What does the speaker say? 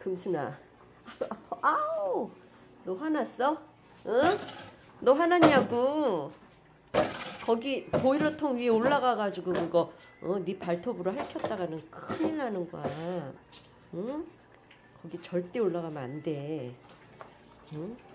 금순아. 아우, 너 화났어? 응? 너 화났냐고? 거기 보일러통 위에 올라가가지고 그거 네 발톱으로 핥혔다가는 큰일 나는 거야. 응? 거기 절대 올라가면 안 돼. 응?